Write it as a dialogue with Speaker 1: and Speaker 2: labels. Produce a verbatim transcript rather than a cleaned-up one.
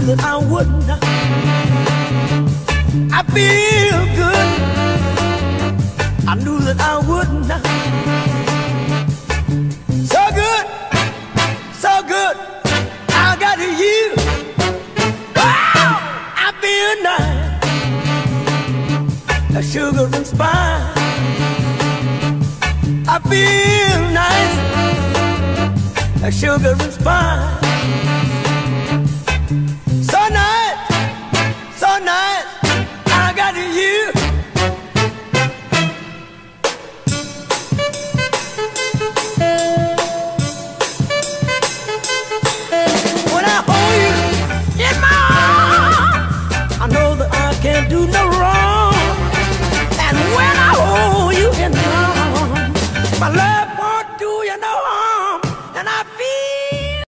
Speaker 1: that I wouldn't. I feel good. I knew that I wouldn't. So good, so good. I got you. Wow, I feel nice. A sugar and spice. I feel nice. A sugar and spice.